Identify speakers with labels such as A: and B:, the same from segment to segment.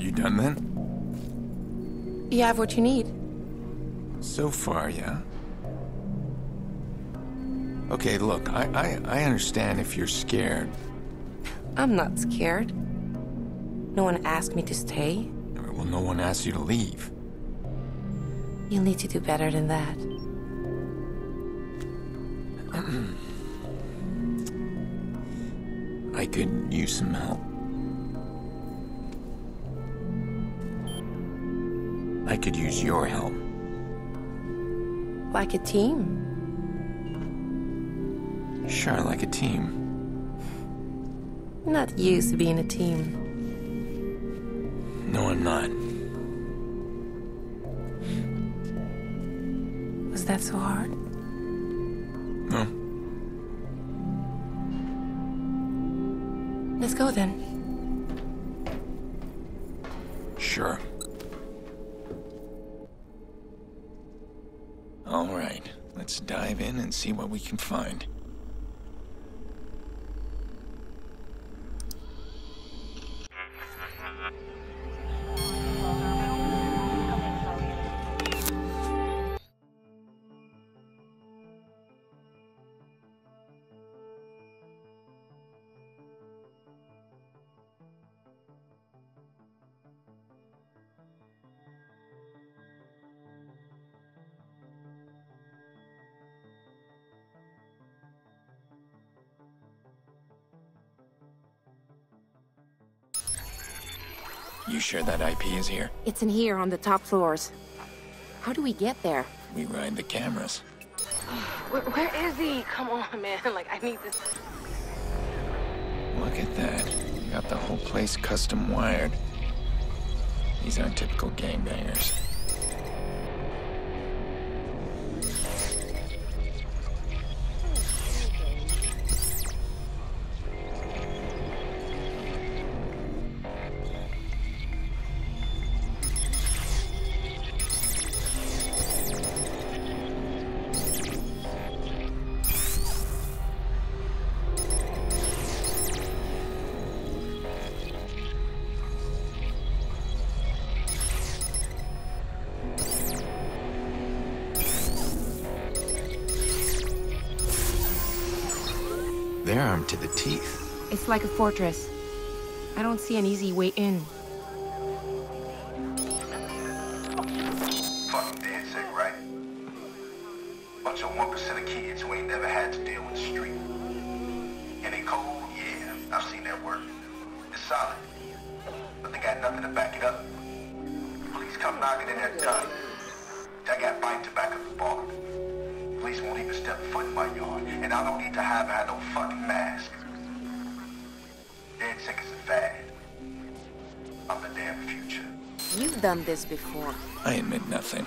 A: You done then?
B: You have what you need.
A: So far, yeah. Okay, look, I understand if you're scared.
B: I'm not scared. No one asked me to stay.
A: Well, no one asked you to leave.
B: You'll need to do better than that.
A: I could use some help. I could use your help.
B: Like a team.
A: Sure, like a team.
B: I'm not used to being a team.
A: No, I'm not.
B: Was that so hard?
A: No.
B: Let's go then.
A: Sure. All right, let's dive in and see what we can find. You sure that IP is here?
B: It's in here on the top floors. How do we get there?
A: We ride the cameras.
B: Where is he? Come on, man. Like, I need this.
A: Look at that. Got the whole place custom wired. These aren't typical gangbangers. They're armed to the teeth.
B: It's like a fortress. I don't see an easy way in.
C: Fucking dead sick, right? Bunch of 1% of kids who ain't never had to deal with the street. And they cold? Yeah, I've seen that work. It's solid. But they got nothing to back it up. Police come knocking in that gun. I got bite to back up the bar. Police won't even step foot in my yard, and I don't need to have no fucking mask. Dead sick is a fad. I'm the damn future.
B: You've done this before.
A: I admit nothing.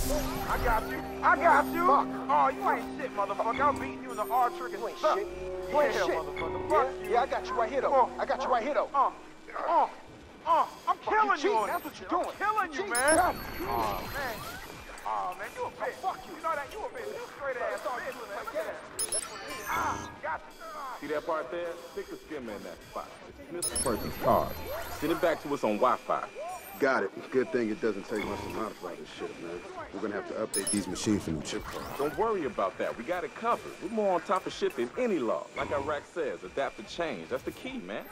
D: I got you. I got you. Fuck. Oh, you ain't shit, motherfucker. I'm beating you in the hard trigger.
E: You ain't
D: stuff.
E: shit. You ain't shit.
D: Motherfucker. Fuck you.
E: Yeah, I got you right here, though. I got you right here, though.
D: I'm killing you on
E: That's what you're doing.
D: I'm killing you, man. Oh, man, you a bitch. Fuck you. You know that? You a bitch. You straight ass bitch, man. Look at that. Got you.
F: See that part there? Stick the skimmer in that spot. Dismiss the person's card. Send it back to us on Wi-Fi.
G: Got it. Good thing it doesn't take much to modify this shit, man. We're gonna have to update these machines for new chip cards.
F: Don't worry about that. We got it covered. We're more on top of shit than any law. Like Iraq says, adapt to change. That's the key, man.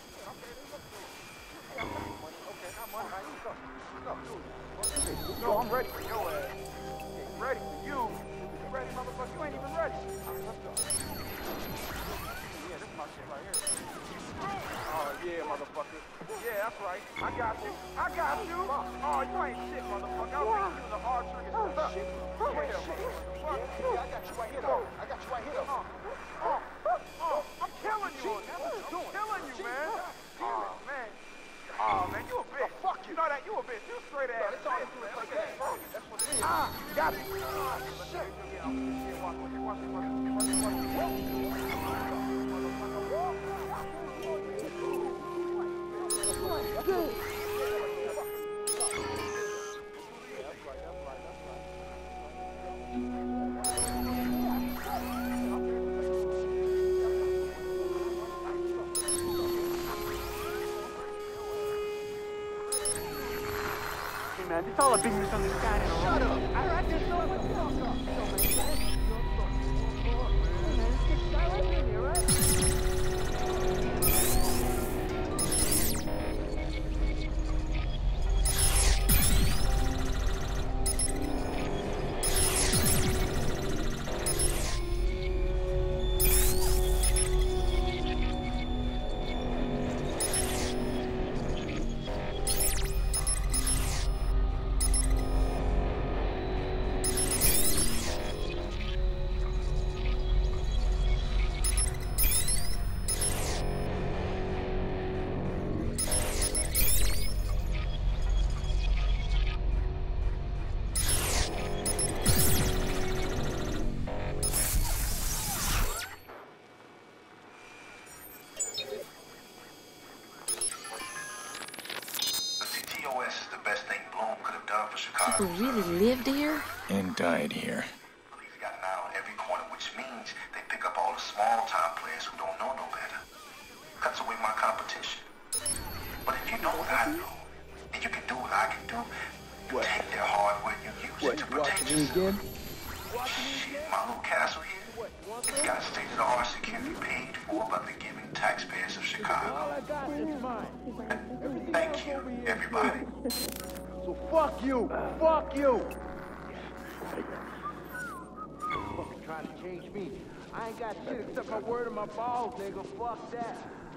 D: No, I'm ready for your ass. Ready for you. Ready, motherfucker. You ain't even ready. Let's go. Yeah, this is my shit right here. Oh, yeah, motherfucker. Yeah, that's right. I got you. I got you. Oh, you ain't shit, motherfucker. I'll beat you in the hard trigger stuff.
E: Shit.
D: Yeah,
E: I got you right here, though. I got you right here, though.
D: I'm killing you. I'm killing you, man. Oh, man. Oh, man, you a bitch. Fuck you. You know that? You a bitch. You straight ass bitch, man. Look at that. That's what it is. Got you. Shit. Man, it's all a big misunderstanding. Shut up! I just know what you're talking about. Hey, man, let's get right in here, right?
B: People really lived here?
A: And died here.
C: Police got an eye on every corner, which means they pick up all the small-time players who don't know no better. Cuts away my competition. But if you know what I know, and you can do what I can do, you take their hardware and you use it to protect yourself. Shit, my little castle here, it's got state-of-the-art security paid for by the giving taxpayers of Chicago. Thank you, everybody.
D: So fuck you! Fuck you! Fucking trying to change me. I ain't got shit except my word and my balls, nigga. Fuck that.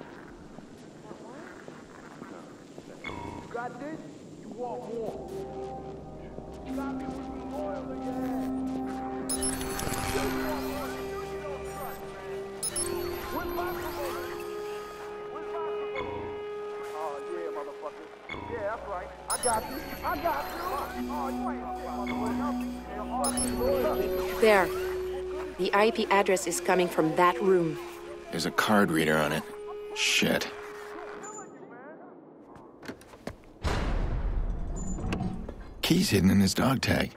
D: You got this? You want more. You got me with some oil in your head. You want more? You don't trust, man. Where's my promotion? Where's my promotion? Oh, yeah, motherfucker. Yeah, that's right. I got you. I got you. Oh, you ain't
B: There. The IP address is coming from that room.
A: There's a card reader on it. Shit. Key's hidden in his dog tag.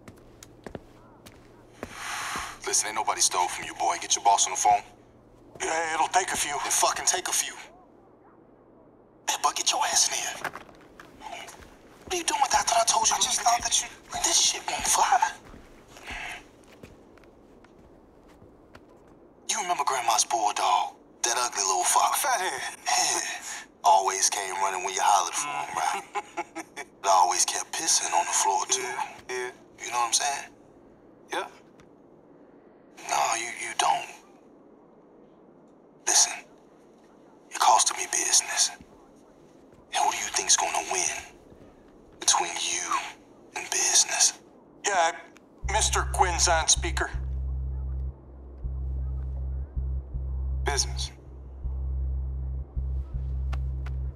H: Listen, ain't nobody stole from you, boy. Get your boss on the phone. Yeah, it'll take a few. It fucking take a few. Hey, but get your ass in here. What are you doing with that? I thought I told you. I just thought that you... This shit won't fly. You remember Grandma's bulldog? That ugly little fox? Fathead. Always came running when you hollered for him, right? But always kept pissing on the floor, too. Yeah. You know what I'm saying? Yeah. No, you don't. Listen, it costed me business. And who do you think's gonna win between you and business?
I: Yeah, Mr. Quinn's on speaker. Business.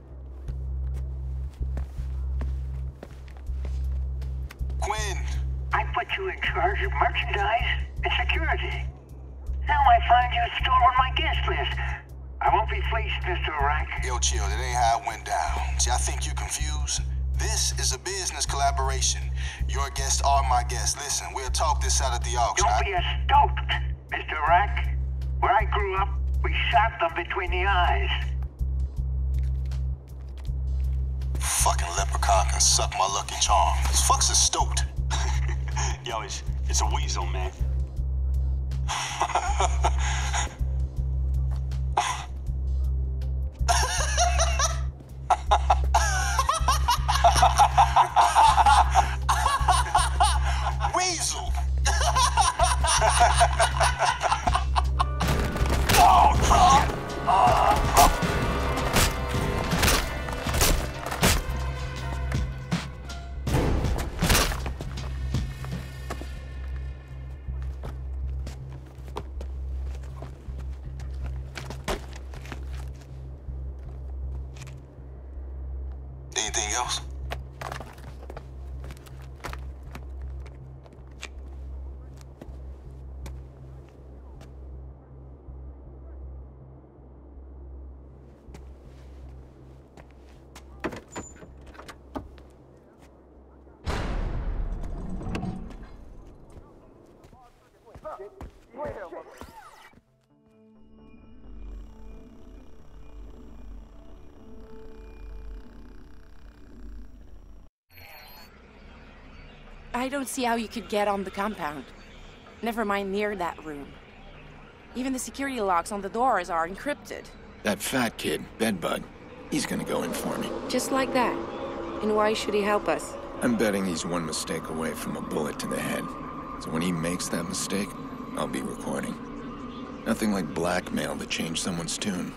H: Quinn!
J: I put you in charge of merchandise and security. Now I find you stolen my guest list. I won't be fleeced, Mr. Iraq.
H: Yo, chill, that ain't how it went down. See, I think you're confused. This is a business collaboration. Your guests are my guests. Listen, we'll talk this out at the auction.
J: Don't be a stoat, Mr. Iraq. Where I grew up, we shot them between the eyes.
H: Fucking leprechaun can suck my lucky charm. This fuck's a stoat.
K: Yo, it's a weasel, man.
H: Weasel! Anything else?
B: I don't see how you could get on the compound. Never mind near that room. Even the security locks on the doors are encrypted.
A: That fat kid, Bedbug, he's gonna go in for me.
B: Just like that. And why should he help us?
A: I'm betting he's one mistake away from a bullet to the head. So when he makes that mistake, I'll be recording. Nothing like blackmail to change someone's tune.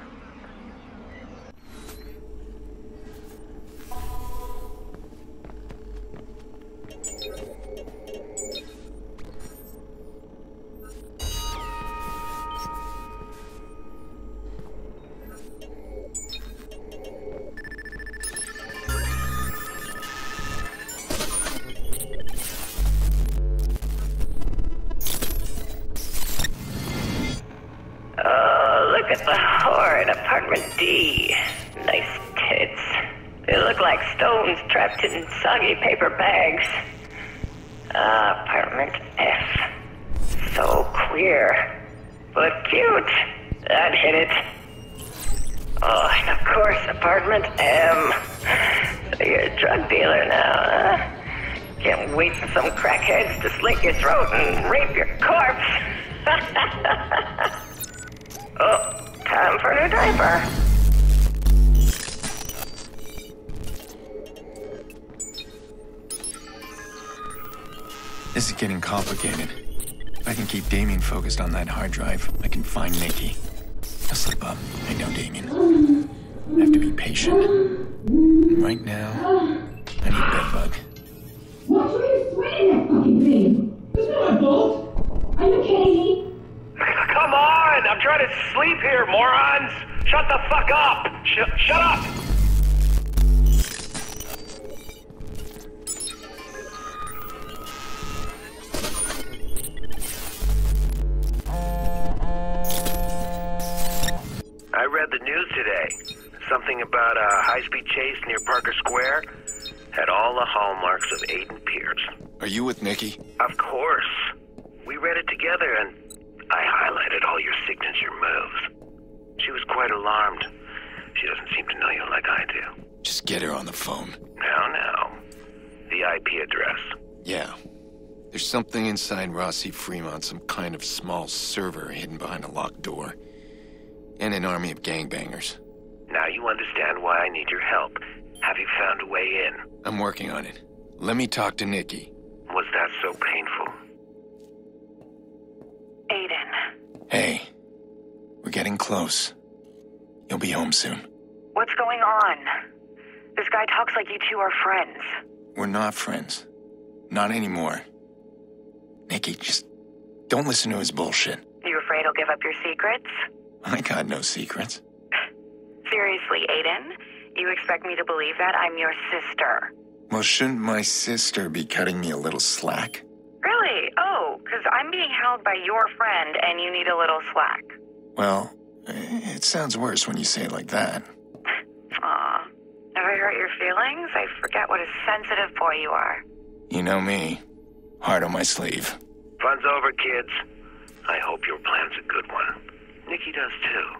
J: Look at the whore in apartment D. Nice tits. They look like stones trapped in soggy paper bags. Apartment F. So queer. But cute. I'd hit it. Oh, and of course, apartment M. So you're a drug dealer now, huh? Can't wait for some crackheads to slit your throat and rape your corpse. Oh, time for a new diaper.
A: This is getting complicated. If I can keep Damien focused on that hard drive, I can find Nikki. I'll slip up. I know Damien. I have to be patient. And right now, I need Bedbug.
L: What are you sweating that fucking thing? It's not my fault. Are you kidding me?
M: Come on! I'm trying to sleep here, morons! Shut the fuck up! Shut up! I read the news today. Something about a high-speed chase near Parker Square. Had all the hallmarks of Aiden Pierce.
A: Are you with Nikki?
M: Of course. We read it together and I highlighted all your signature moves. She was quite alarmed. She doesn't seem to know you like I do.
A: Just get her on the phone.
M: Now. The IP address.
A: Yeah. There's something inside Rossi Fremont, some kind of small server hidden behind a locked door. And an army of gangbangers.
M: Now you understand why I need your help. Have you found a way in?
A: I'm working on it. Let me talk to Nikki.
M: Was that so painful?
J: Aiden.
A: Hey. We're getting close. You'll be home soon.
J: What's going on? This guy talks like you two are friends.
A: We're not friends. Not anymore. Nikki, just don't listen to his bullshit.
J: You afraid he'll give up your secrets?
A: I got no secrets.
J: Seriously, Aiden? You expect me to believe that? I'm your sister.
A: Well, shouldn't my sister be cutting me a little slack?
N: Really? Oh, because I'm being held by your friend and you need a little slack.
A: Well, it sounds worse when you say it like that.
N: Aw. Have I hurt your feelings? I forget what a sensitive boy you are.
A: You know me. Heart on my sleeve.
M: Fun's over, kids. I hope your plan's a good one. Nikki does too.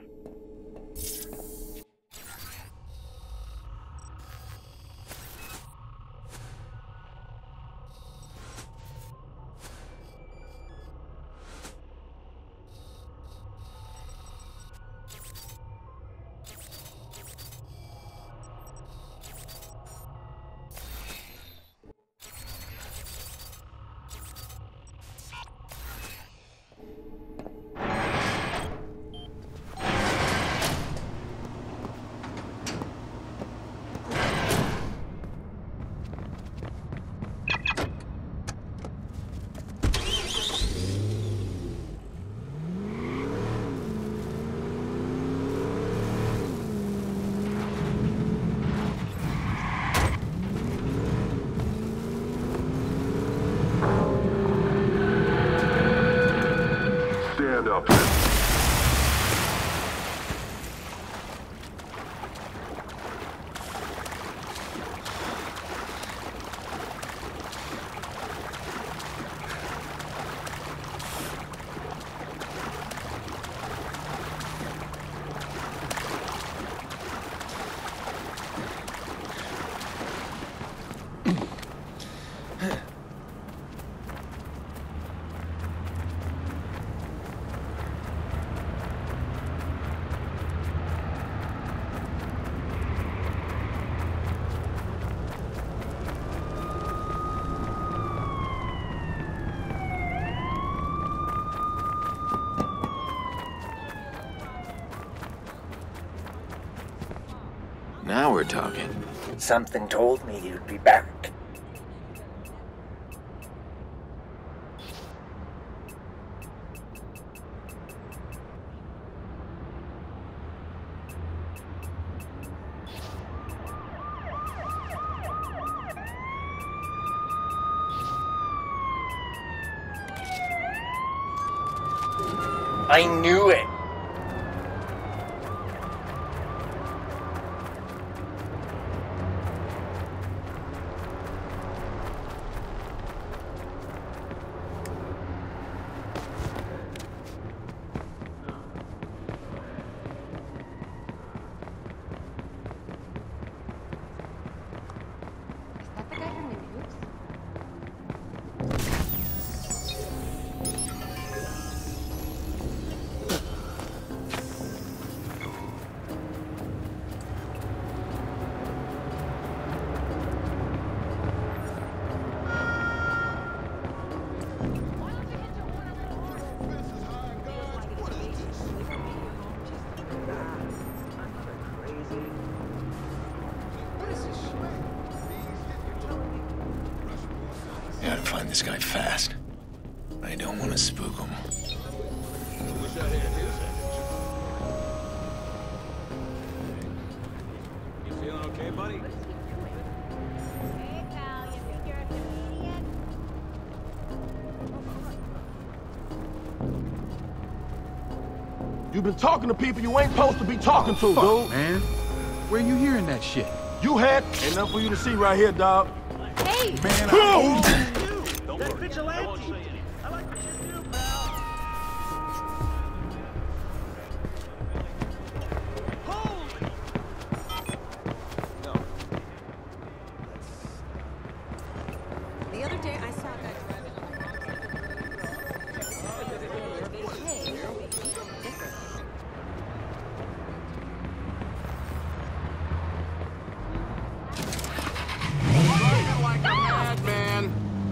O: Stand up.
A: Now we're talking.
P: Something told me you'd be back. I knew it!
A: Gotta find this guy fast. I don't want to spook him.
F: You feeling okay, buddy?
D: You've been talking to people you ain't supposed to be talking to,
Q: Fuck,
D: dude.
Q: man. Where you hearing that shit?
D: You had ain't nothing for you to see right here, dog.
L: Hey!
Q: Man,
D: Don't
F: That vigilante! I like what you do, pal. Holy! No.
R: The other day I saw a guy driving on the wrong side of the road. Hey, different.
D: Like a madman.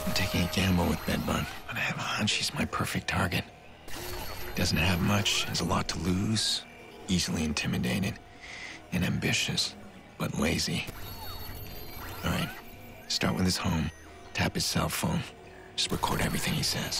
A: I'm taking a gamble with Bedbug, but I have a hunch he's my perfect target. Doesn't have much, has a lot to lose, easily intimidated, and ambitious, but lazy. All right, start with his home, tap his cell phone, just record everything he says.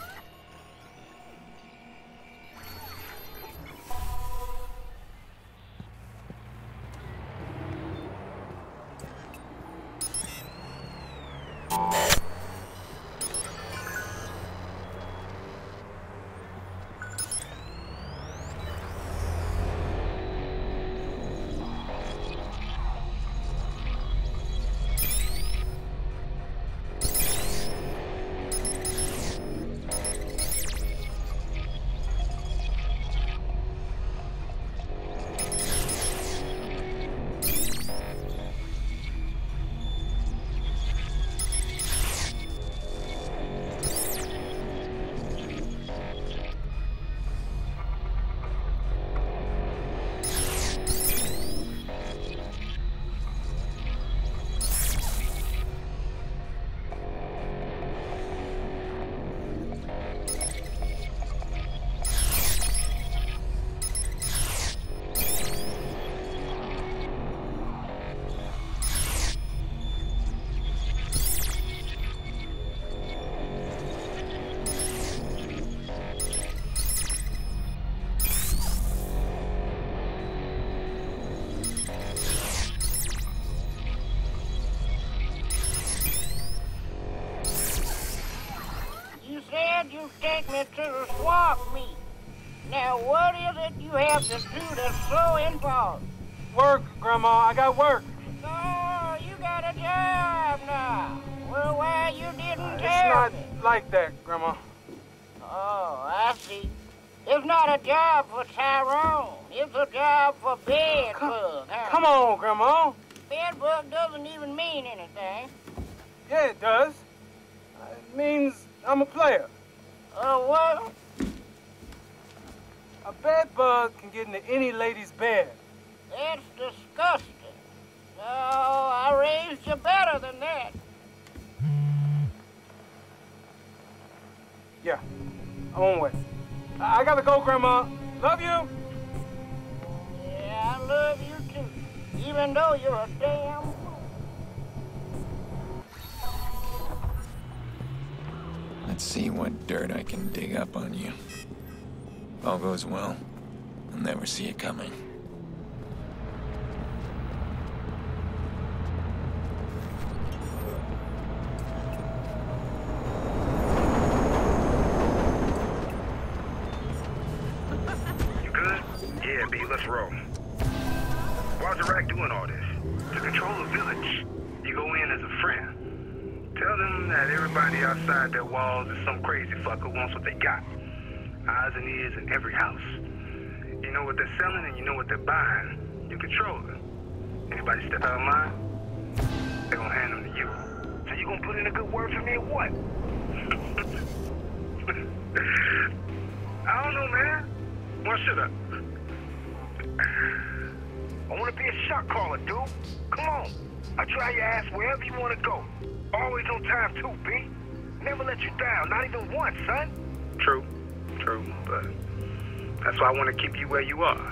S: You take me to the swamp meet. Now, what is it you have to do that's so involved?
D: Work, Grandma. I got work.
S: Oh, you got a job now. Well, why you didn't
D: It's
S: tell
D: not
S: me?
D: like that, Grandma.
S: Oh, I see. It's not a job for Tyrone. It's a job for Bedbug, huh?
D: Come on, Grandma.
S: Bedbug doesn't even mean anything.
D: Yeah, it does. It means I'm a player.
S: Oh, what?
D: A bed bug can get into any lady's bed.
S: That's disgusting. No, I raised you better than that.
D: Yeah, I'm on way. I gotta go, Grandma. Love you.
S: Yeah, I love you too. Even though you're a damn fool.
A: Let's see what dirt I can dig up on you. If all goes well, I'll never see it coming.
C: You good? Yeah, B, let's roll. Why's Iraq doing all this? To control the village. You go in as a friend. Tell them that everybody outside their walls is some crazy fucker wants what they got. Eyes and ears in every house. You know what they're selling and you know what they're buying. You control them. Anybody step out of line, they're gonna hand them to you. So you gonna put in a good word for me or what? I don't know, man. Well, shut up. I wanna be a shot caller, dude. Come on. I'll try your ass wherever you wanna go. Always on time, too, B. Never let you down, not even once, son. True, but that's why I want to keep you where you are.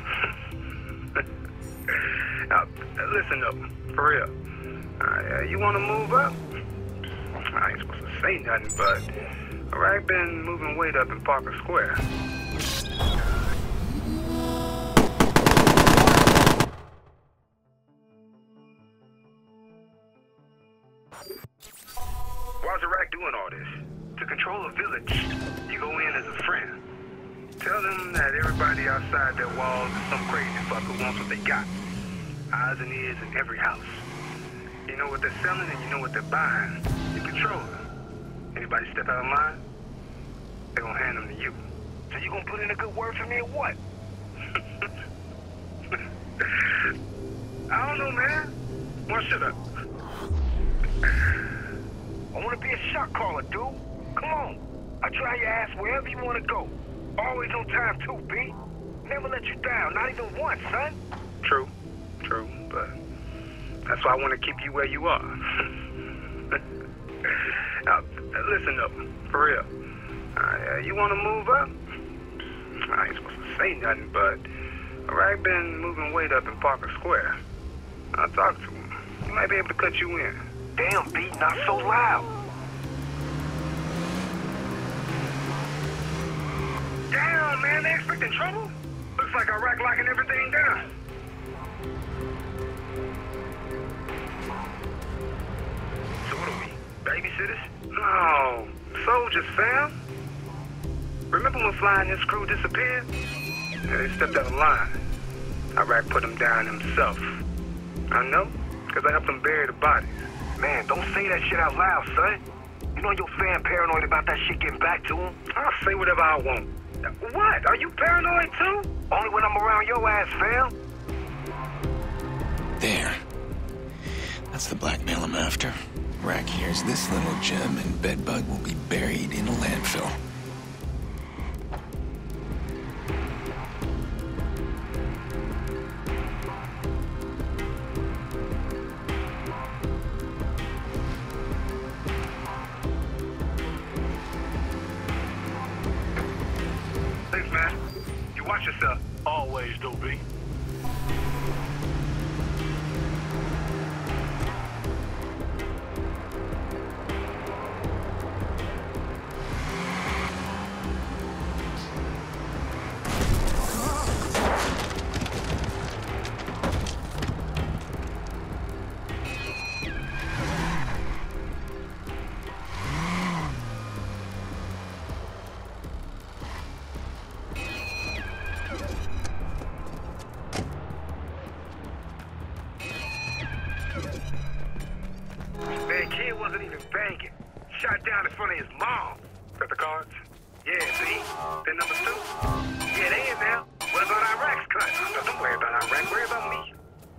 C: Now, listen up, for real. You want to move up? I ain't supposed to say nothing, but I've been moving weight up in Parker Square. Why's Iraq doing all this? To control a village. You go in as a friend. Tell them that everybody outside their walls is some crazy fucker wants what they got. Eyes and ears in every house. You know what they're selling and you know what they're buying. You control them. Anybody step out of line, they're gonna hand them to you. So you gonna put in a good word for me or what? I don't know, man. Well, shut up. I want to be a shot caller, dude. Come on. I'll try your ass wherever you want to go. Always on time, too, B. Never let you down, not even once, son. True, but that's why I want to keep you where you are. Now,
T: listen up, for real. You want to move up? I ain't supposed to say nothing, but Iraq been moving weight up in Parker Square. I talked to him. He might be able to cut you in.
M: Damn, B, not so loud.
T: Damn, man, they expecting trouble? Looks like Iraq locking everything down. So what are we, babysitters? No, soldiers, fam. Remember when Fly and his crew disappeared? Yeah, they stepped out of line. Iraq put him down himself. I know, because I helped him bury the bodies.
M: Man, don't say that shit out loud, son. You know your fan paranoid about that shit getting back to him?
T: I'll say whatever I want. What? Are you paranoid too?
M: Only when I'm around your ass, fam.
A: There. That's the blackmail I'm after. Rack hears this little gem and Bedbug will be buried in a landfill.
T: Thanks, man. You watch yourself.
M: Always, Dopey.
T: Man, kid wasn't even banging. Shot down in front of his mom. Got the cards? Yeah, see? Then number 2? Yeah, they in there. What about Iraq's cut? Don't worry about Iraq. Worry about me.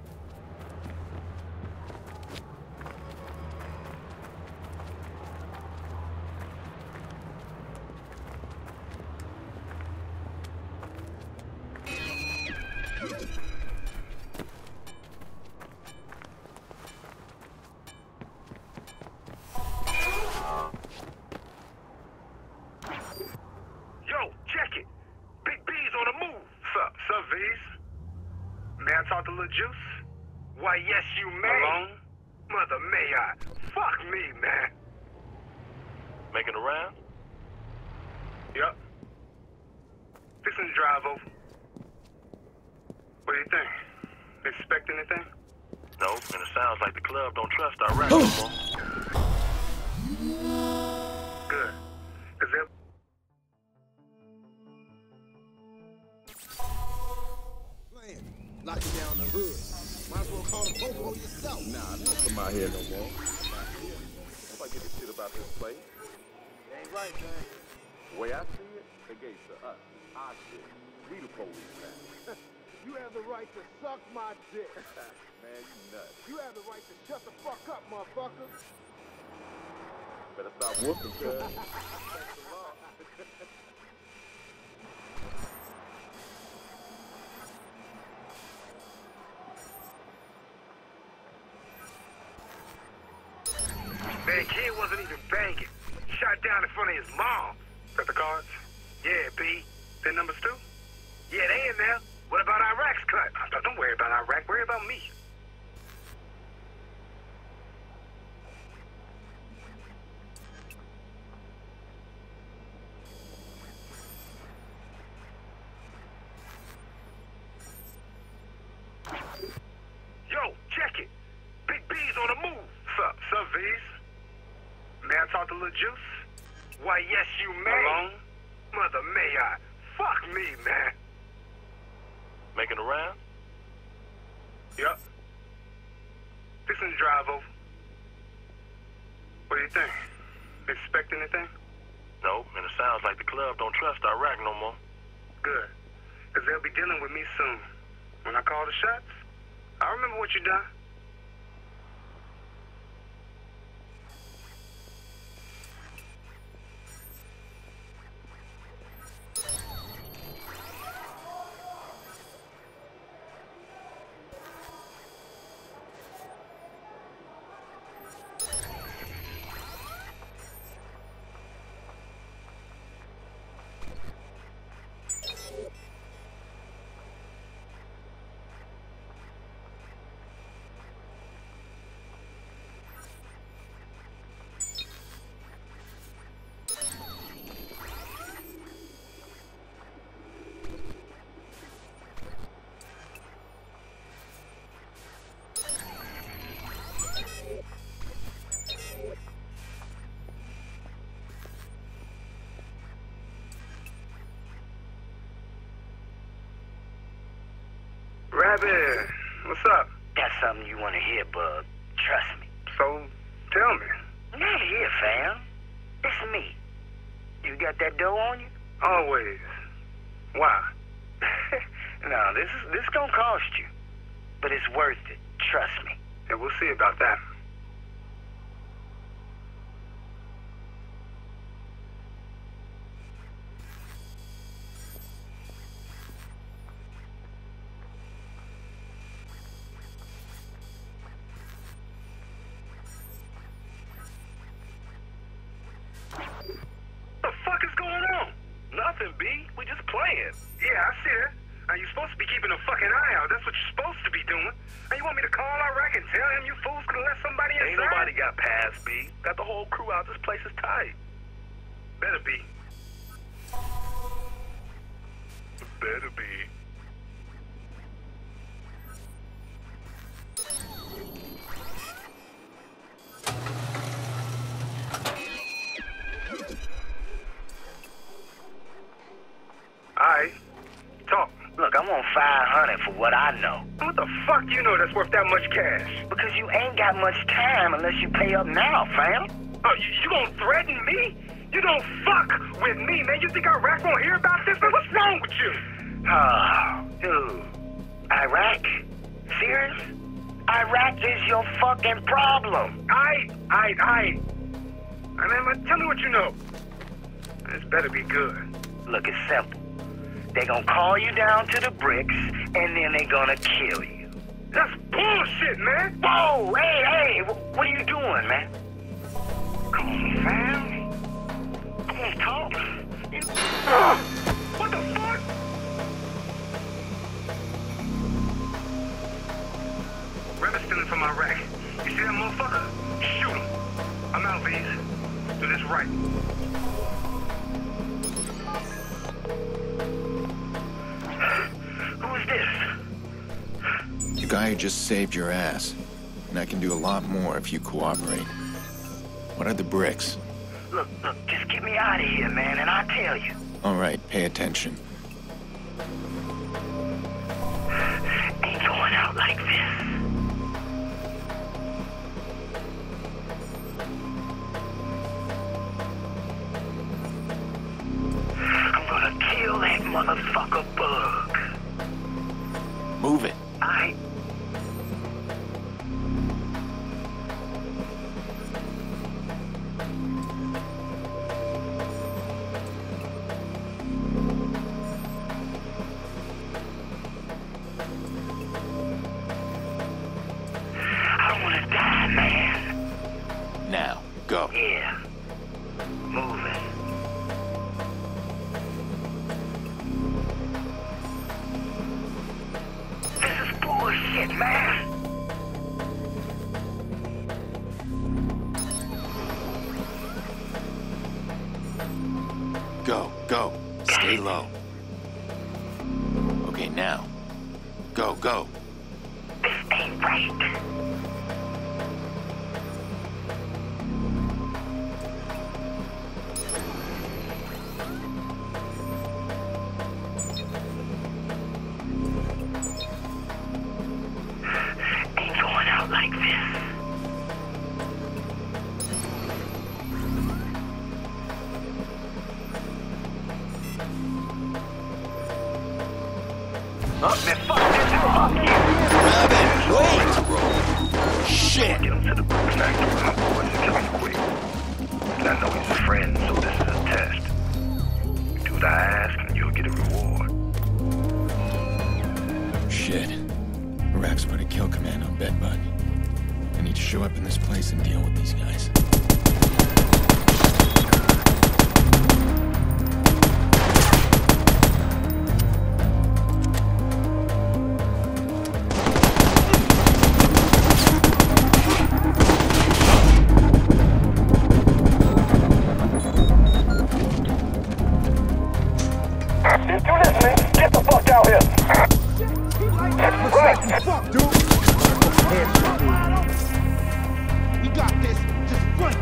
T: Yo, check it. Big B's on the move. Sup, V's? May I talk to Lil Juice? Why, yes, you may. Alone? Mother, may I? Fuck me, man.
M: Making a round?
T: Yup. Fixing to drive over. What do you think? Expect anything?
M: No, and it sounds like the club don't trust Iraq no more.
T: Good. Cause they'll...
G: Locking down the hood. Might as well call the popo yourself.
F: Nah, don't come out here no more. Nobody give a shit about this place.
D: Ain't right, man.
F: The way I see it, they gave to us. Our shit. We the police now.
D: You have the right to suck my dick.
F: Man, you nuts.
D: You have the right to shut the fuck up, motherfucker.
F: Better stop whooping, cuz.
T: Man, kid wasn't even banging. Shot down in front of his mom. Got the cards? Yeah, B. Then numbers 2? Yeah, they in there. What about Iraq's cut? Don't worry about Iraq. Worry about me. Yo, check it. Big B's on the move. Sup, V's? May I talk to Lil Juice? Why, yes, you may. Alone? Mother, may I? Fuck me, man.
M: Making a round?
T: Yup. Fixing to drive over. What do you think? Expect anything?
M: No, and it sounds like the club don't trust Iraq no more.
T: Good. Because they'll be dealing with me soon. When I call the shots, I remember what you done. Abby, what's up?
M: Got something you want to hear, bub. Trust me.
T: So, tell me.
M: Not here, fam. It's me. You got that dough on you?
T: Always. Why?
M: No, this gonna cost you. But it's worth it. Trust me.
T: Yeah, we'll see about that.
F: What the fuck is going on? Nothing, B. We just playing.
T: Yeah, I see it. Now, you're supposed to be keeping a fucking eye out. That's what you're supposed to be doing. And you want me to call Iraq and tell him you fools could have let somebody inside?
F: Ain't nobody got past, B. Got the whole crew out. This place is tight.
T: Better be.
F: Better be.
T: Alright. Talk.
M: Look, I want 500 for what I know.
T: What the fuck you know that's worth that much cash?
M: Because you ain't got much time unless you pay up now, fam.
T: Oh, you gonna threaten me? You don't fuck with me, man. You think Iraq won't hear about this? Man, what's wrong with you?
M: Oh, dude. Iraq? Serious? Iraq is your fucking problem.
T: Man, tell me what you know. This better be good.
M: Look, it's simple. They gonna call you down to the bricks, and then they gonna kill you.
T: That's bullshit, man.
M: Whoa, hey, what are you doing, man? Come on, fam. Come on, talk.
T: What the fuck? Rebel stealing from Iraq. You see that motherfucker? Shoot him. I'm out, V's. Do this right.
M: Who is this?
A: The guy who just saved your ass. And I can do a lot more if you cooperate. What are the bricks?
M: Look, just get me out of here, man, and I'll tell you.
A: All right, pay attention.
M: Ain't going out like this. I'm gonna kill that motherfucker Bug.
A: Move it. Now, go.
M: Yeah. Moving. This is bullshit, man.
A: Go. Stay low. Okay, now. Go.
M: This ain't right. Like this.
T: Man, fuck this. Fuck you.
A: Wait! Shit!
C: Get him to the factory with my boys and kill him quick. I know he's a friend, so this is a test. You do what I ask, and you'll get a reward.
A: Shit. Iraq's put a kill command on Bedbug. I need to show up in this place and deal with these guys.
T: If you listening, get the fuck out here. Right.
E: We got this. Just run.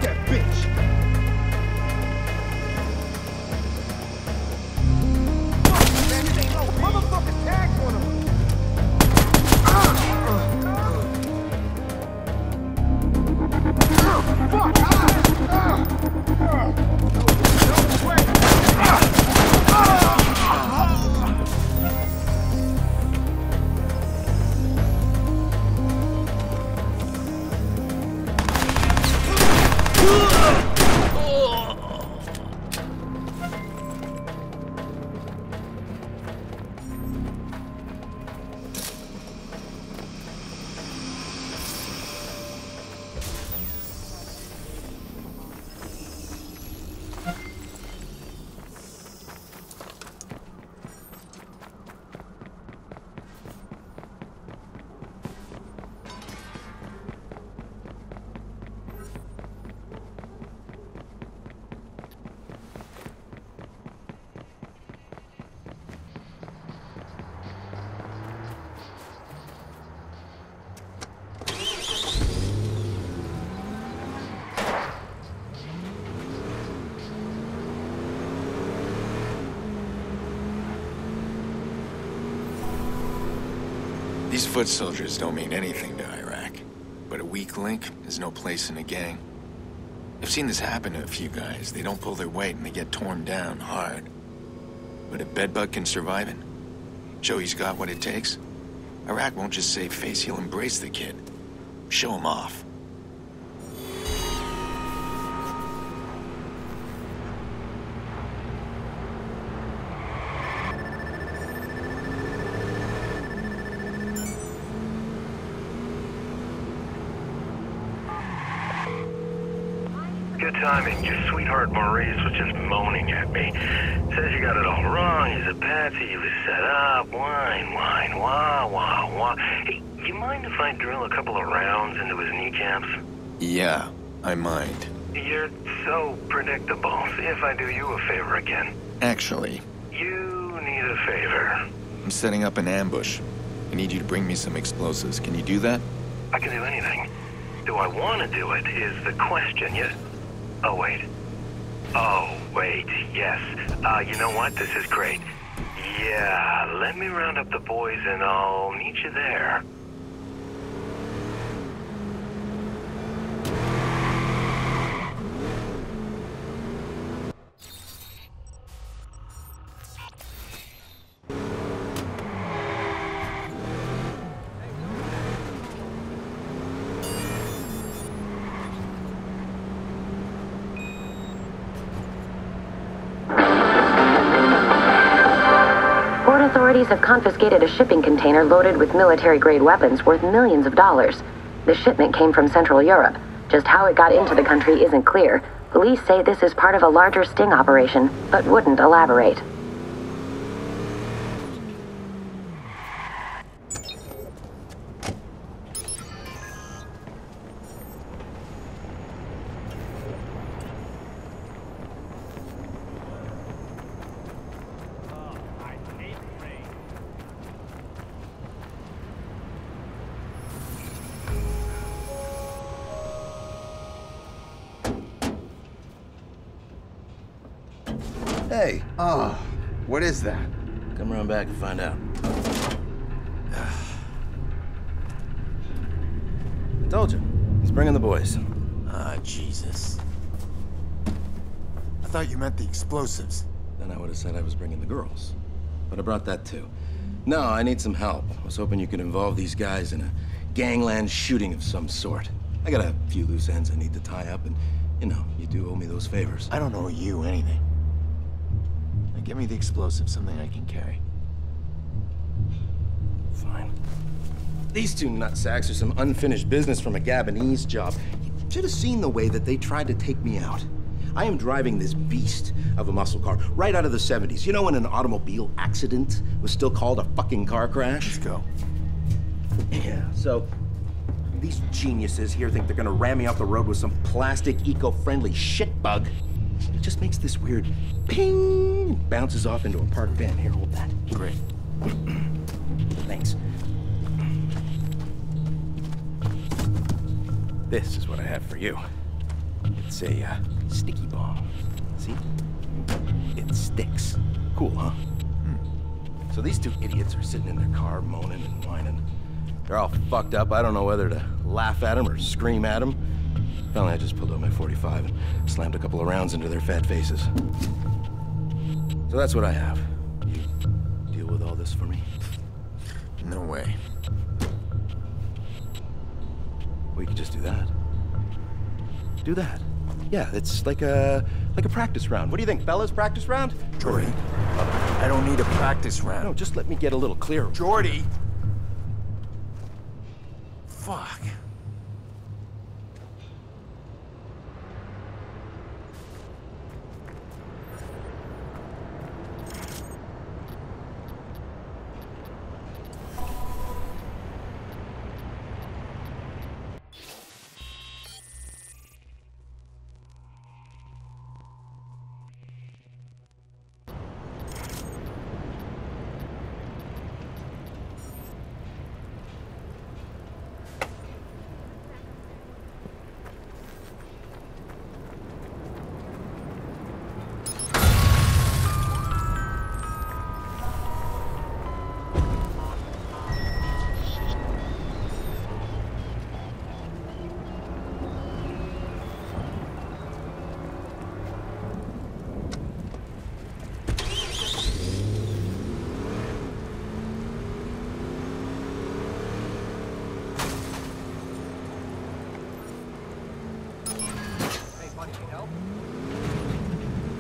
A: These foot soldiers don't mean anything to Iraq, but a weak link is no place in a gang. I've seen this happen to a few guys. They don't pull their weight and they get torn down hard. But if Bedbug can survive it, show he's got what it takes, Iraq won't just save face, he'll embrace the kid. Show him off.
M: Good timing. Your sweetheart Maurice was just moaning at me. Says you got it all wrong. He's a patsy. He was set up. Whine, wah, wah, wah. Hey, you mind if I drill a couple of rounds into his kneecaps?
A: Yeah, I mind.
M: You're so predictable. See if I do you a favor again.
A: Actually,
M: You need a favor.
A: I'm setting up an ambush. I need you to bring me some explosives. Can you do that?
M: I can do anything. Do I want to do it is the question. Yes. Oh, wait. Oh, wait. Yes. You know what? This is great. Yeah, let me round up the boys and I'll meet you there.
J: Authorities have confiscated a shipping container loaded with military-grade weapons worth millions of dollars. The shipment came from Central Europe. Just how it got into the country isn't clear. Police say this is part of a larger sting operation, but wouldn't elaborate.
U: Hey. Oh, what is that?
V: Come around back and find out. I told you. He's bringing the boys.
A: Ah, Jesus. I thought you meant the explosives.
V: Then I would have said I was bringing the girls. But I brought that too. No, I need some help. I was hoping you could involve these guys in a gangland shooting of some sort. I got a few loose ends I need to tie up, and, you know, you do owe me those favors.
A: I don't owe you anything. Now give me the explosives, something I can carry.
V: Fine. These two nutsacks are some unfinished business from a Gabonese job. You should have seen the way that they tried to take me out. I am driving this beast of a muscle car right out of the 70s. You know when an automobile accident was still called a fucking car crash?
A: Let's go.
V: Yeah, so these geniuses here think they're gonna ram me off the road with some plastic, eco-friendly shitbug. It just makes this weird ping and bounces off into a parked van. Here, hold that.
A: Great.
V: Thanks. This is what I have for you. It's a sticky bomb. See? It sticks. Cool, huh? So these two idiots are sitting in their car moaning and whining. They're all fucked up. I don't know whether to laugh at them or scream at them. Finally, I just pulled out my .45 and slammed a couple of rounds into their fat faces. So that's what I have. You deal with all this for me?
A: No way.
V: We could just do that. Do that. Yeah, it's like a practice round. What do you think, fellas? Practice round?
A: Jordy, I don't need a practice round.
V: No, just let me get a little clearer.
A: Jordy! Fuck.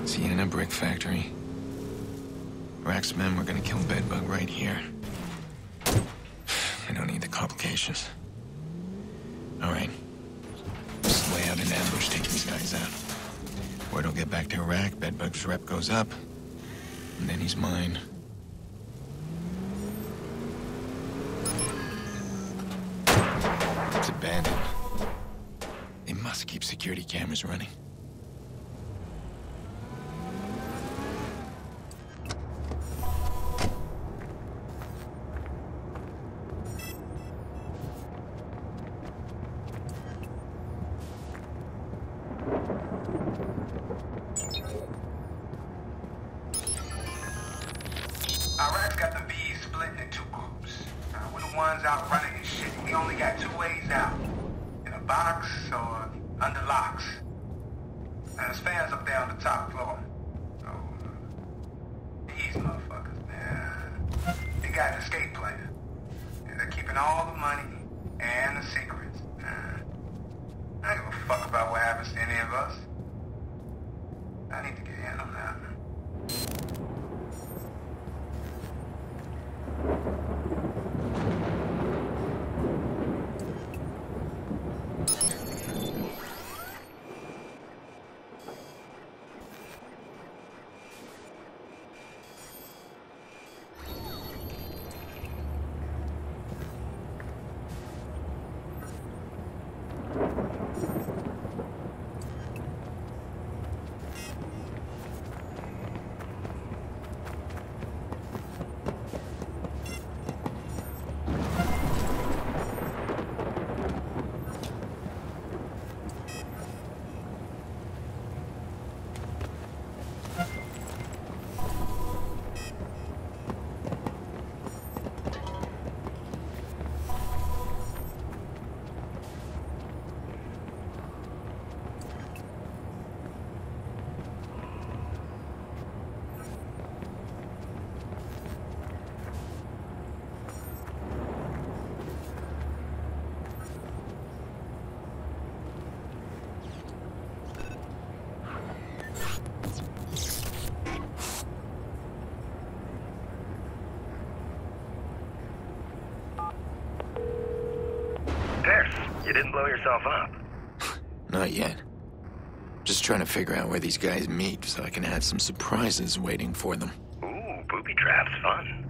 A: Sienna Brick Factory. Rack's men were gonna kill Bedbug right here. I don't need the complications. Alright. Just lay out an ambush, take these guys out. Word will get back to Rack, Bedbug's rep goes up, and then he's mine. It's abandoned. They must keep security cameras running.
C: Iraq's got the bees split into two groups. We're the ones out running and shit. We only got two ways out. In a box or under locks. There's fans up there on the top floor. So, these motherfuckers, man. They got an escape plan. And they're keeping all the money and the secrets. I don't give a fuck about what happens to any of us. I need to get in on that.
M: You didn't blow yourself up.
A: Not yet. Just trying to figure out where these guys meet so I can have some surprises waiting for them.
M: Ooh, booby traps, fun.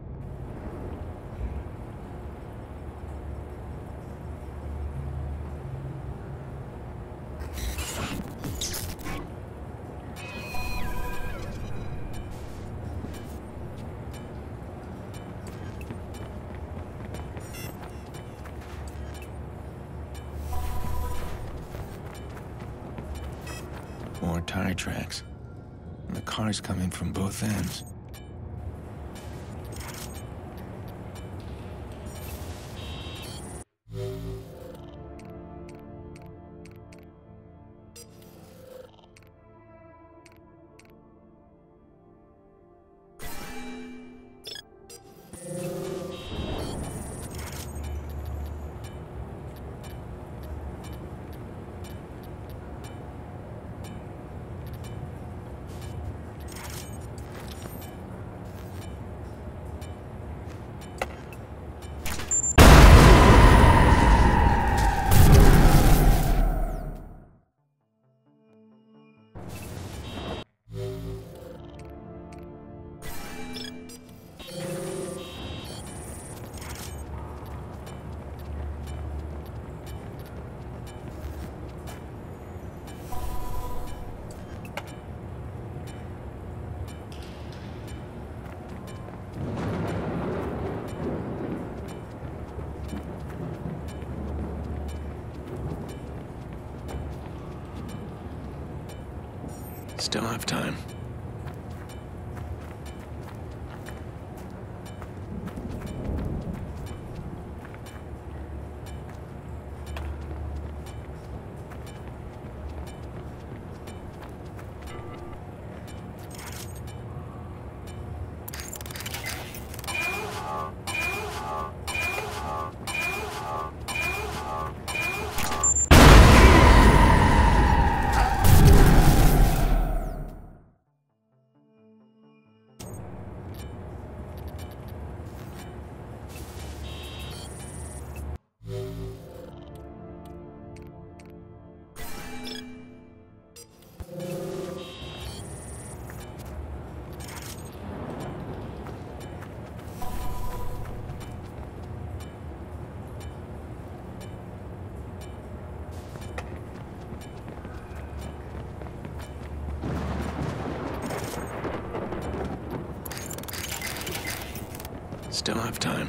A: More tire tracks. And the cars come in from both ends. Still have time. Still have time.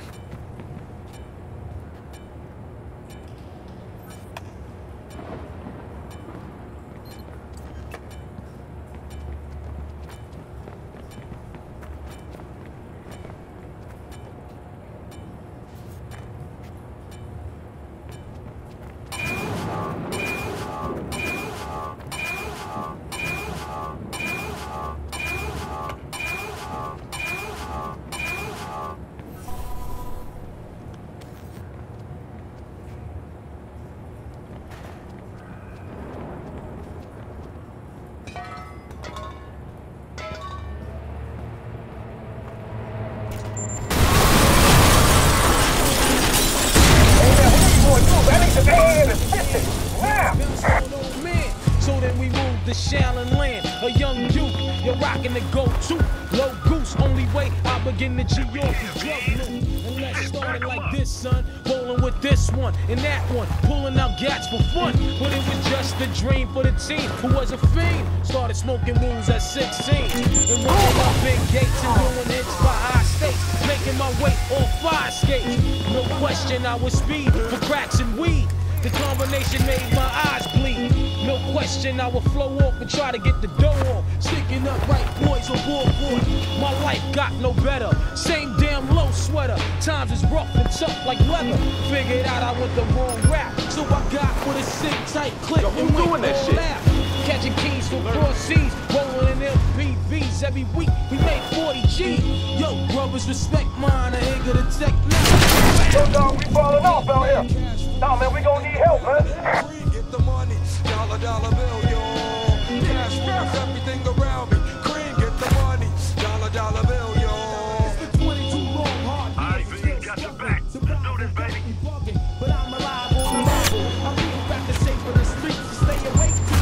I: So then we moved to Shaolin Land, a young youth, you're rocking the go-to. Low goose, only way I begin to G-York is drug loot. And let's start it like this, son. Rolling with this one and that one, pulling out gats for fun. But it was just a dream for the team who was a fiend. Started smoking wools at 16. And rolling up big gates and doing hits for high stakes. Making my way on fire skates. No question I was speed for cracks and weed. The combination made my eyes bleed. No question I would flow off and try to get the dough off. Sticking up right boys on board. My life got no better. Same damn low sweater. Times is rough and tough like leather. Figured out I went the wrong rap. So I got with a sick tight clip.
F: Yo, who's doing that shit?
I: Catching keys from cross seas. Rolling in MPVs every week. We made 40 G. Yo, brothers, respect mine. I ain't gonna take now.
D: Yo, dog, we falling off out here. Nah, man, we gonna need help, man.
K: Get the money, dollar bill, yo. Cash moves everything around me. Cream, get the money, dollar bill, yo.
I: It's been 22 long, hard years.
M: I got your back. Let's do this, baby.
I: But I'm alive on the level. I'm beating back the shape of the streets to stay awake to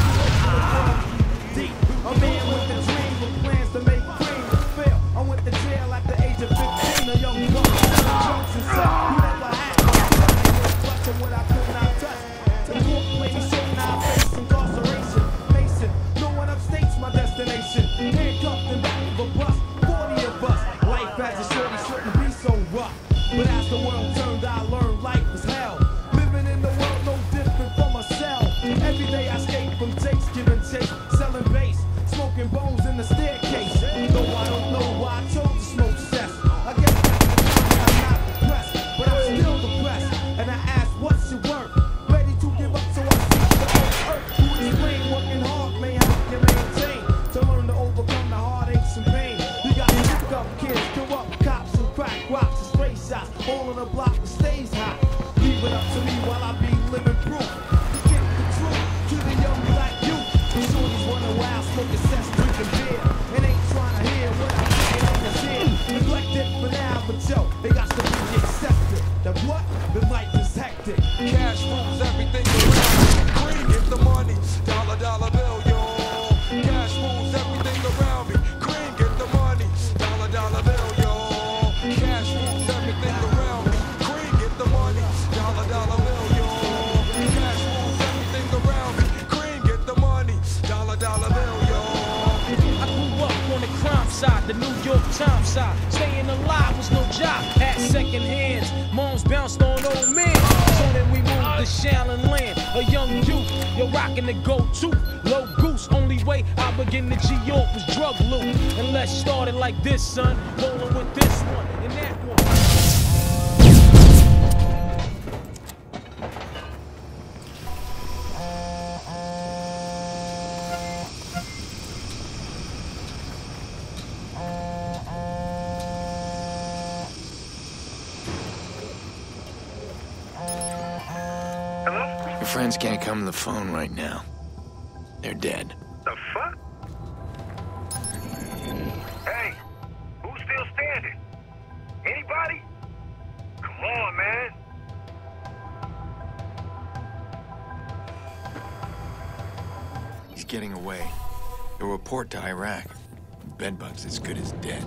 I: you. Deep, a man with a dream with plans to make cream to fail. I went to jail at the age of 15, a young buck. Drugs and stuff, you never had clutching what I could not touch. To the court place, so now I face incarceration. Pacing, no one upstates my destination. Handcuffed in back of a bus, 40 of us. Life as a shorty shouldn't be so rough. But as the world turned, I learned life was hell. Living in the world no different from a cell. Every day I escape from takes, giving chase, selling bass, smoking bones in the staircase. Though I don't know why I chose to smoke cess. I guess I'm not depressed, but I'm still depressed. And I ask, what's your work? Ready to give up, so I seek the earth. Who explain working hard may help you maintain to learn to overcome the heartaches and pain. You got pick up kids, corrupt cops and crack rocks and stray shots. All on the block that stays hot. Leave it up to me while I be living proof. To get the truth to the young black youth. The shorties running wild, smoking cess, drinking beer, and ain't trying to hear what I'm saying on the shit. Neglected for now, but yo, they got to be accepted. The what? The life is hectic.
K: Cash moves everything around me. Cream, get the money, dollar bill, yo. Cash moves everything around me. Cream, get the money, dollar bill, yo. Cash moves everything around me. Cream, get the money, dollar bill, yo. Cash moves everything around me. Cream, get the money, dollar bill, yo.
I: I grew up on the crime side, the New York Times side. Staying alive was no job, had second hands. Moms bounced on old men. So then we moved to Shaolin Land, a young youth. You're rocking the go-to. Low goose, only way I begin to G-York was drug loot. And let's start it like this, son. Rolling with this one and that one.
A: Your friends can't come to the phone right now. They're dead.
M: The fuck? Hey, who's still standing? Anybody? Come on, man.
A: He's getting away. They'll report to Iraq. Bedbug's as good as dead.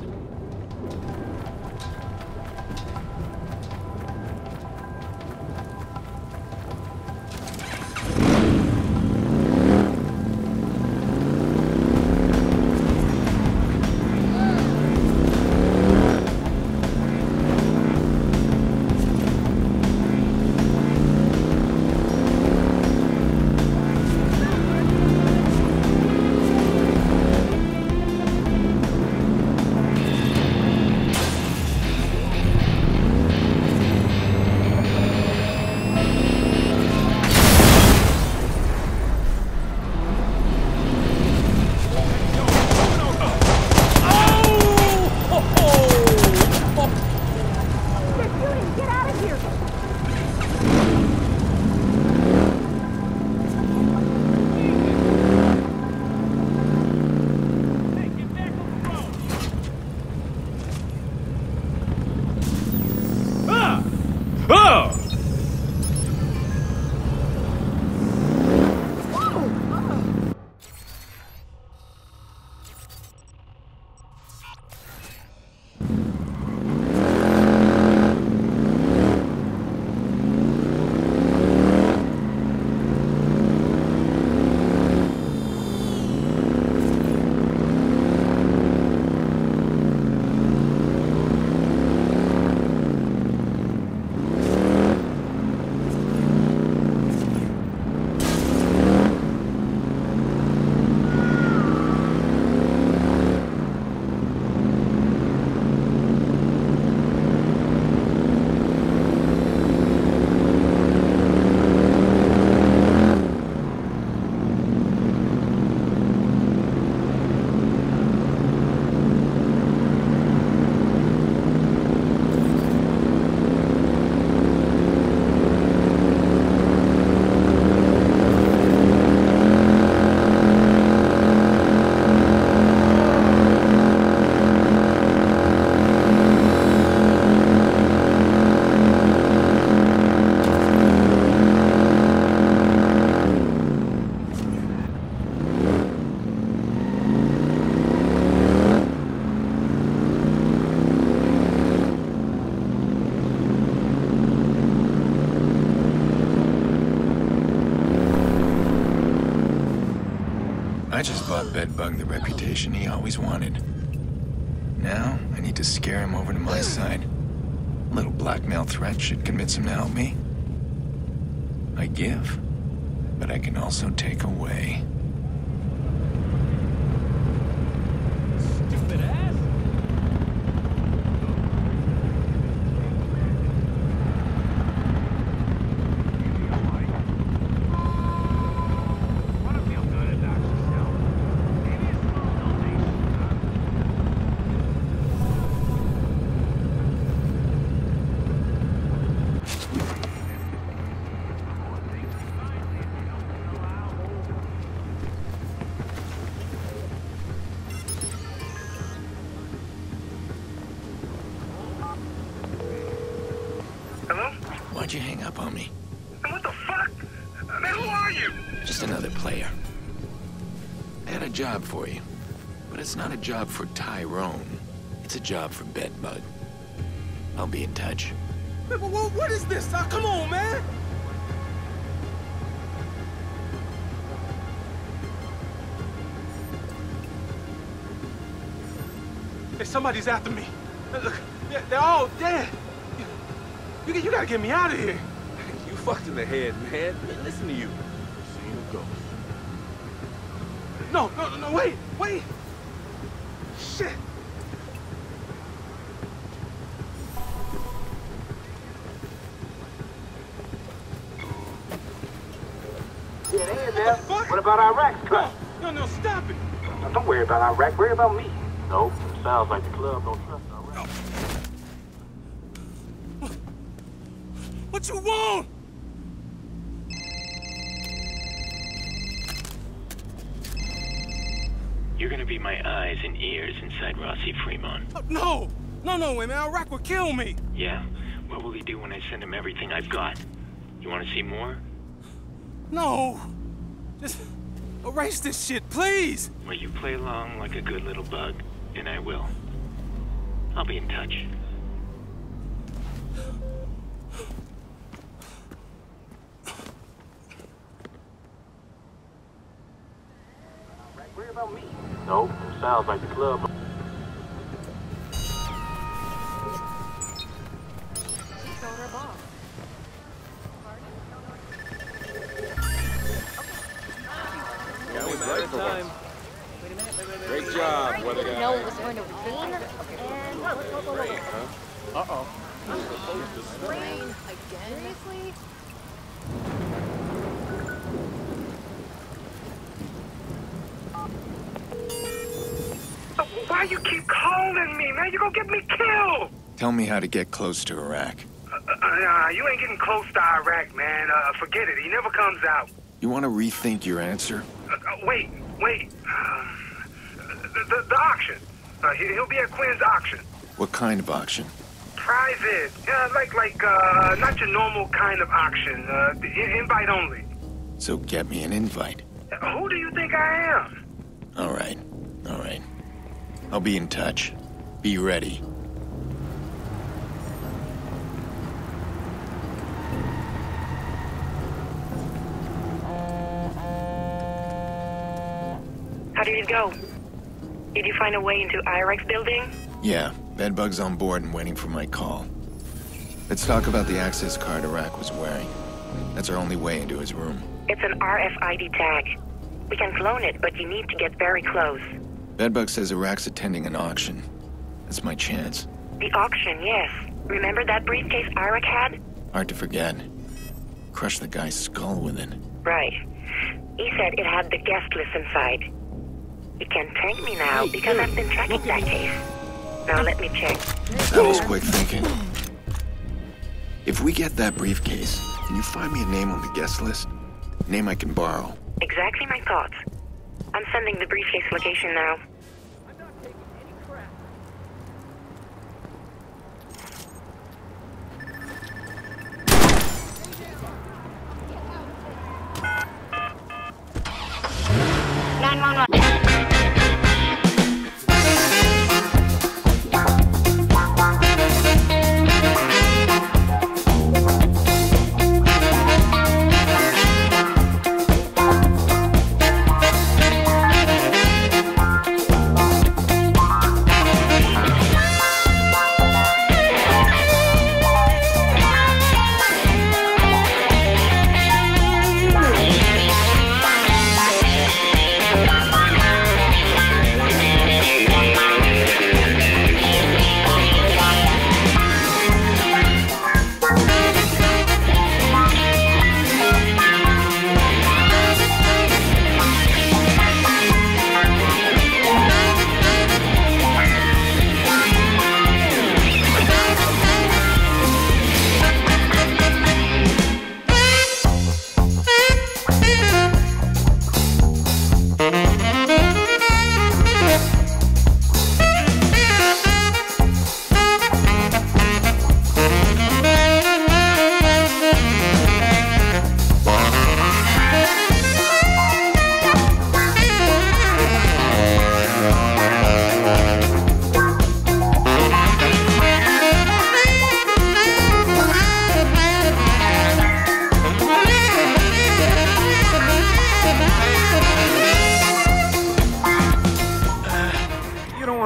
A: Bedbug the reputation he always wanted. Now, I need to scare him over to my side. A little blackmail threat should convince him to help me. I give, but I can also take away.
D: Stupid ass.
A: Why'd you hang up on me?
T: What the fuck? Man, who are you?
A: Just another player. I had a job for you. But it's not a job for Tyrone. It's a job for Bedbug. I'll be in touch.
I: What is this? Come on, man! Hey, somebody's after me. Look, they're all dead. You gotta get me out of here.
F: You fucked in the head, man. Listen to you. Seen a ghost.
I: No, wait. Shit.
E: Yeah, they in there. What about Iraq's cut?
I: No, stop it.
E: Now, don't worry about Iraq. Worry about me. No, sounds like the club don't trust Iraq.
I: What you want?
B: You're gonna be my eyes and ears inside Rossi Fremont.
I: No, man. Iraq will kill me.
B: Yeah? What will he do when I send him everything I've got? You wanna see more?
I: No. Just erase this shit, please.
B: Well, you play along like a good little bug, and I will. I'll be in touch.
E: Worry about me. No, sounds like the club.
F: Great job, weather guy.
H: know it was going to rain, and...
F: Uh-oh.
H: Rain again? Seriously?
T: Why you keep calling me, man? You're gonna get me killed!
A: Tell me how to get close to Iraq.
T: You ain't getting close to Iraq, man. Forget it. He never comes out.
A: You want to rethink your answer?
T: Wait. The auction. He'll be at Quinn's auction.
A: What kind of auction?
T: Private. Like not your normal kind of auction. Invite only.
A: So get me an invite.
T: Who do you think I am?
A: All right. I'll be in touch. Be ready.
N: How did it go? Did you find a way into Iraq's building?
A: Yeah, Bedbug's on board and waiting for my call. Let's talk about the access card Iraq was wearing. That's our only way into his room.
N: It's an RFID tag. We can clone it, but you need to get very close.
A: Bedbug says Iraq's attending an auction. That's my chance.
N: The auction, yes. Remember that briefcase Iraq had?
A: Hard to forget. Crush the guy's skull with it.
N: Right. He said it had the guest list inside. You can thank me now because I've been tracking that case. Now let me check.
A: That was quick thinking. If we get that briefcase, can you find me a name on the guest list? A name I can borrow.
N: Exactly my thoughts. I'm sending the briefcase location now.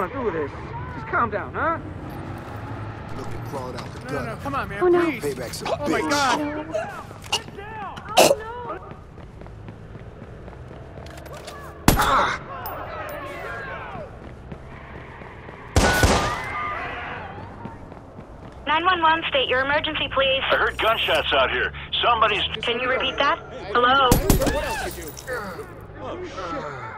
D: going through this. Just calm down, huh?
G: Look and crawled out the gutter.
D: No, come on, man,
L: Oh, no.
D: please.
G: Payback's a
D: Oh,
G: bitch.
D: my God.
L: Oh, no.
N: 911, state your emergency, please.
M: I heard gunshots out here. Somebody's...
N: Can you repeat that? Hello?
D: Oh, shit.